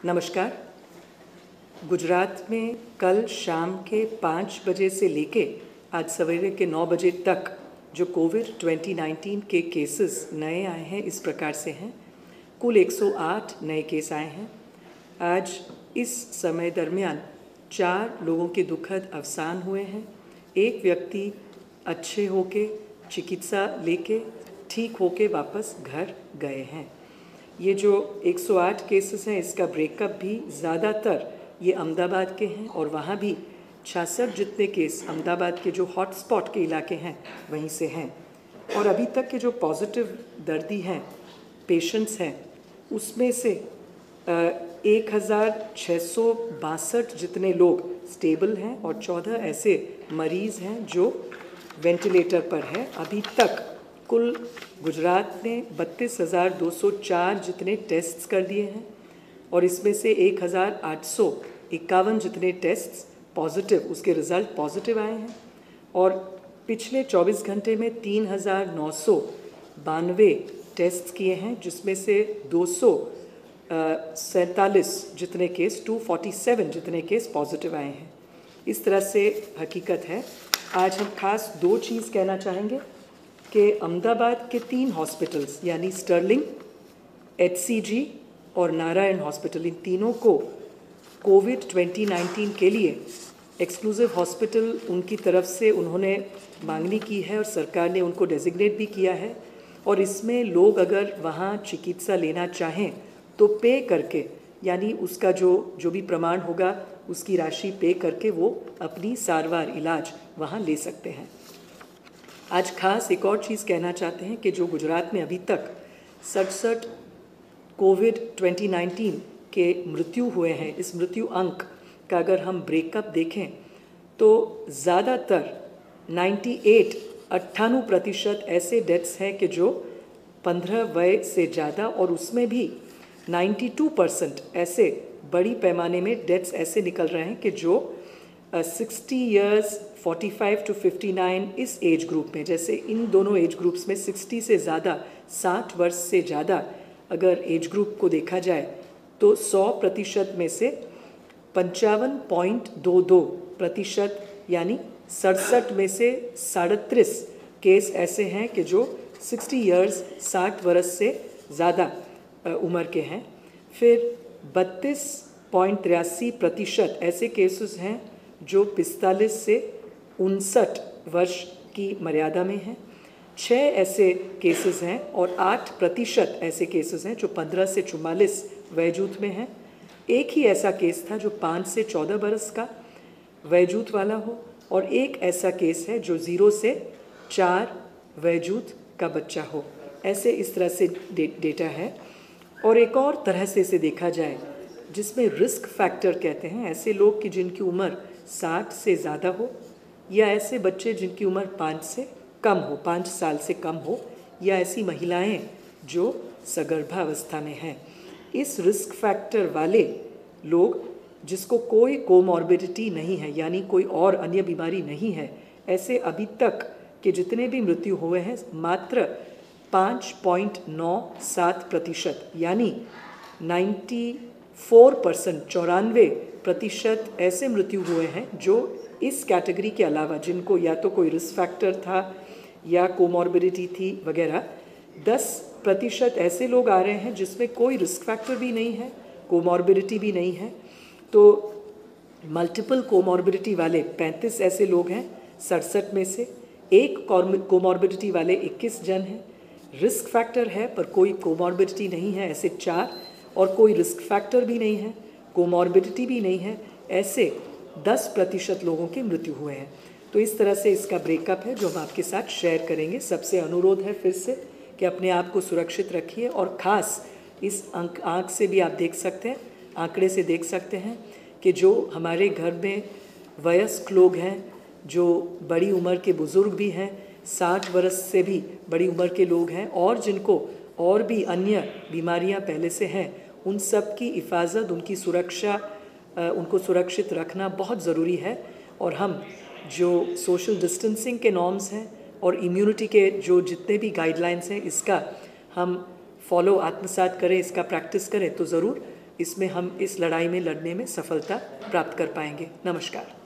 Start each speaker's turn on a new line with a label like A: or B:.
A: नमस्कार। गुजरात में कल शाम के 5 बजे से लेके आज सवेरे के 9 बजे तक जो कोविड 2019 के केसेस नए आए हैं इस प्रकार से हैं। कुल 108 नए केस आए हैं। आज इस समय दरमियान 4 लोगों के दुखद अवसान हुए हैं। एक व्यक्ति अच्छे होके चिकित्सा लेके ठीक होके वापस घर गए हैं। ये जो 108 केसेस हैं इसका ब्रेकअप भी ज़्यादातर ये अहमदाबाद के हैं और वहाँ भी 66 जितने केस अहमदाबाद के जो हॉटस्पॉट के इलाके हैं वहीं से हैं। और अभी तक के जो पॉजिटिव दर्दी हैं, पेशेंट्स हैं, उसमें से 1662 जितने लोग स्टेबल हैं और 14 ऐसे मरीज़ हैं जो वेंटिलेटर पर है। अभी तक कुल गुजरात ने 32,204 जितने टेस्ट्स कर दिए हैं और इसमें से 1,851 जितने टेस्ट्स पॉजिटिव, उसके रिज़ल्ट पॉजिटिव आए हैं। और पिछले 24 घंटे में 3,992 टेस्ट्स किए हैं, जिसमें से 247 जितने केस 247 जितने केस पॉजिटिव आए हैं। इस तरह से हकीकत है। आज हम खास 2 चीज़ कहना चाहेंगे कि अहमदाबाद के 3 हॉस्पिटल्स यानी स्टर्लिंग, HCG और नारायण हॉस्पिटल, इन तीनों को कोविड 2019 के लिए एक्सक्लूसिव हॉस्पिटल उनकी तरफ से उन्होंने मांगनी की है और सरकार ने उनको डेजिग्नेट भी किया है। और इसमें लोग अगर वहाँ चिकित्सा लेना चाहें तो पे करके, यानी उसका जो भी प्रमाण होगा उसकी राशि पे करके वो अपनी सारवार इलाज वहाँ ले सकते हैं। आज खास एक और चीज़ कहना चाहते हैं कि जो गुजरात में अभी तक 67 कोविड 2019 के मृत्यु हुए हैं, इस मृत्यु अंक का अगर हम ब्रेकअप देखें तो ज़्यादातर 98% ऐसे डेथ्स हैं कि जो 15 वय से ज़्यादा, और उसमें भी 92% ऐसे बड़ी पैमाने में डेथ्स ऐसे निकल रहे हैं कि जो 60 ईयर्स 45 to 59 इस एज ग्रुप में, जैसे इन दोनों एज ग्रुप्स में 60 से ज़्यादा, 60 वर्ष से ज़्यादा अगर एज ग्रुप को देखा जाए तो 100% में से 55.22% यानी 67 में से 37 केस ऐसे हैं कि जो 60 ईयर्स 60 वर्ष से ज़्यादा उम्र के हैं। फिर 32.83% ऐसे केसेस हैं जो 45 से 59 वर्ष की मर्यादा में हैं। 6 ऐसे केसेस हैं और 8% ऐसे केसेस हैं जो 15 से 44 वयजूथ में हैं। एक ही ऐसा केस था जो 5 से 14 बरस का वयजूथ वाला हो, और एक ऐसा केस है जो 0 से 4 वयजूथ का बच्चा हो। ऐसे इस तरह से डेटा है। और एक और तरह से इसे देखा जाए जिसमें रिस्क फैक्टर कहते हैं, ऐसे लोग कि जिनकी उम्र 60 से ज़्यादा हो, या ऐसे बच्चे जिनकी उम्र 5 से कम हो, 5 साल से कम हो, या ऐसी महिलाएं जो सगर्भावस्था में हैं। इस रिस्क फैक्टर वाले लोग जिसको कोई कोमॉर्बिडिटी नहीं है, यानी कोई और अन्य बीमारी नहीं है, ऐसे अभी तक के जितने भी मृत्यु हुए हैं मात्र 5.97%, यानी 94% ऐसे मृत्यु हुए हैं जो इस कैटेगरी के अलावा, जिनको या तो कोई रिस्क फैक्टर था या कोमॉर्बिडिटी थी वगैरह। 10% ऐसे लोग आ रहे हैं जिसमें कोई रिस्क फैक्टर भी नहीं है, कोमॉर्बिडिटी भी नहीं है। तो मल्टीपल कोमॉर्बिडिटी वाले 35 ऐसे लोग हैं 67 में से। एक कोमॉर्बिडिटी वाले 21 जन हैं। रिस्क फैक्टर है पर कोई कोमॉर्बिडिटी नहीं है, ऐसे 4। और कोई रिस्क फैक्टर भी नहीं है, कोमॉर्बिडिटी भी नहीं है, ऐसे 10% लोगों के मृत्यु हुए हैं। तो इस तरह से इसका ब्रेकअप है जो हम आपके साथ शेयर करेंगे। सबसे अनुरोध है फिर से कि अपने आप को सुरक्षित रखिए, और ख़ास इस आँख से भी आप देख सकते हैं, आंकड़े से देख सकते हैं कि जो हमारे घर में वयस्क लोग हैं, जो बड़ी उम्र के बुज़ुर्ग भी हैं, 60 वर्ष से भी बड़ी उम्र के लोग हैं, और जिनको और भी अन्य बीमारियां पहले से हैं, उन सब की हिफाजत, उनकी सुरक्षा, उनको सुरक्षित रखना बहुत ज़रूरी है। और हम जो सोशल डिस्टेंसिंग के नॉर्म्स हैं और इम्यूनिटी के जो जितने भी गाइडलाइंस हैं, इसका हम फॉलो आत्मसात करें, इसका प्रैक्टिस करें तो ज़रूर इसमें हम इस लड़ाई में लड़ने में सफलता प्राप्त कर पाएंगे। नमस्कार।